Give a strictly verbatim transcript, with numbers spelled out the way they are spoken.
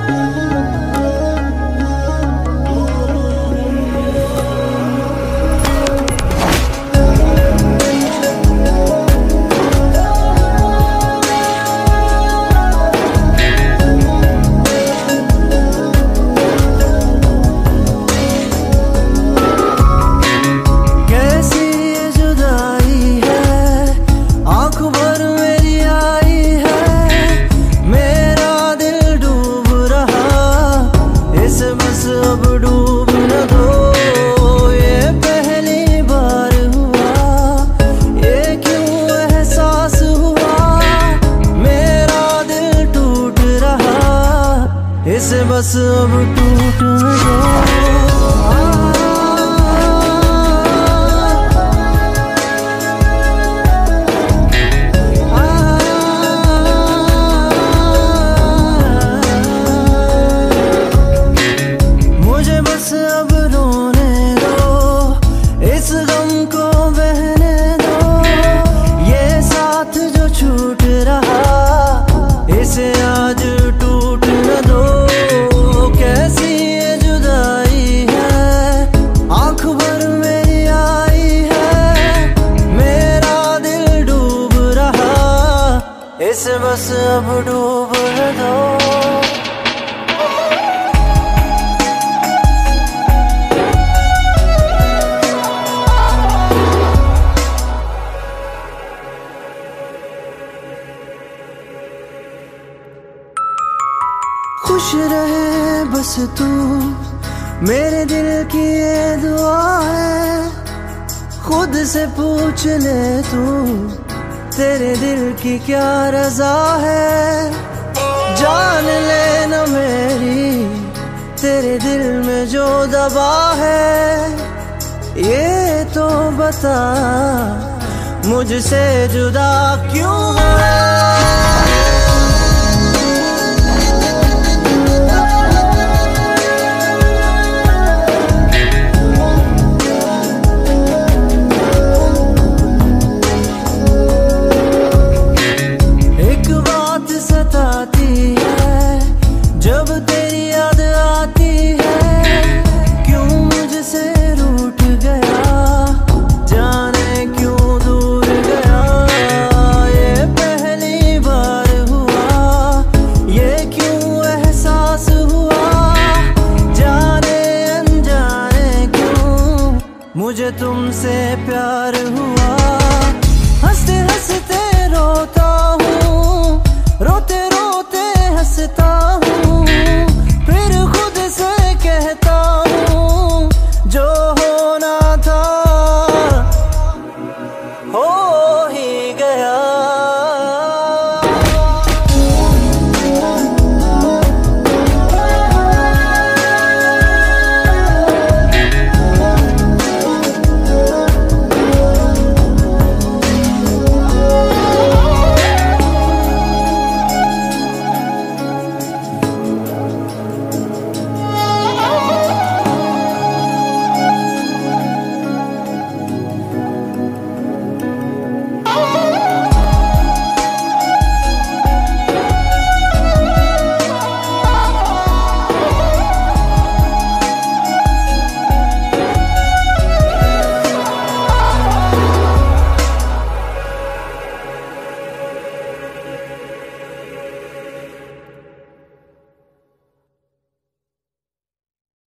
इसे बस अब टूट न दो। मुझे बस अब रोने दो, इस गम को बहने दो। ये साथ जो छूट रहा इसे आज टूट न दो। कैसी ये जुदाई है, आँख भर मेरी आई है। मेरा दिल डूब रहा, इसे बस अब डूब न दो। खुश रहे बस तू, मेरे दिल की ये दुआ है। खुद से पूछ ले तू, तेरे दिल की क्या रजा है। जान ले न मेरी, तेरे दिल में जो दबा है। ये तो बता, मुझसे जुदा क्यों है। जब तेरी याद आती है, क्यों मुझसे रूठ गया, जाने क्यों दूर गया। ये पहली बार हुआ, ये क्यों एहसास हुआ। जाने अनजाने क्यों मुझे तुमसे प्यार हुआ।